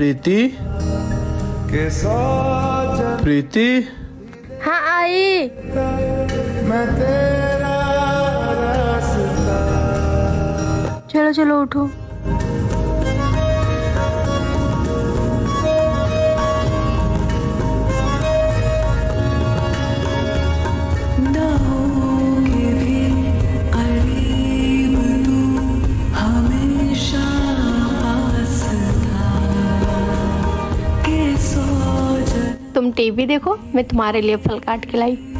प्रीति, प्रीति। हाँ आई। चलो चलो उठो। तुम टीवी देखो, मैं तुम्हारे लिए फल काट के लाई।